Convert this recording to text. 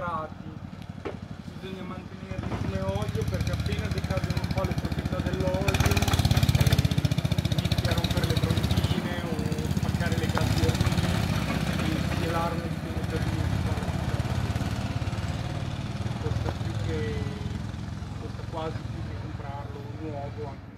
grati, bisogna mantenerli come olio perché appena decadono un po' le proprietà dell'olio inizia a rompere le broncine o spaccare le gabbioline e schielare il fine per costa quasi più che comprarlo nuovo anche